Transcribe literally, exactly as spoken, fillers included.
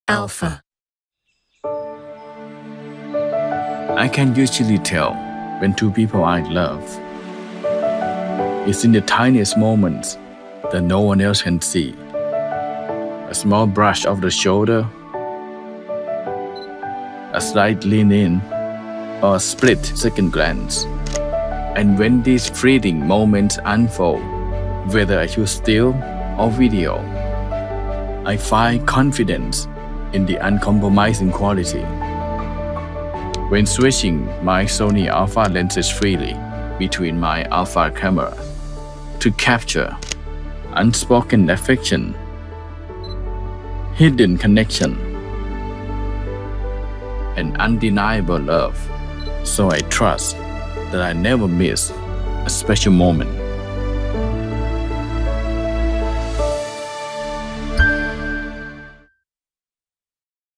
Alpha. I can usually tell when two people are in love. It's in the tiniest moments that no one else can see. A small brush of the shoulder, a slight lean in, or a split second glance. And when these fleeting moments unfold, whether I choose still or video, I find confidence in the uncompromising quality. When switching my Sony Alpha lenses freely between my Alpha camera to capture unspoken affection, hidden connection, and undeniable love, so I trust that I never miss a special moment.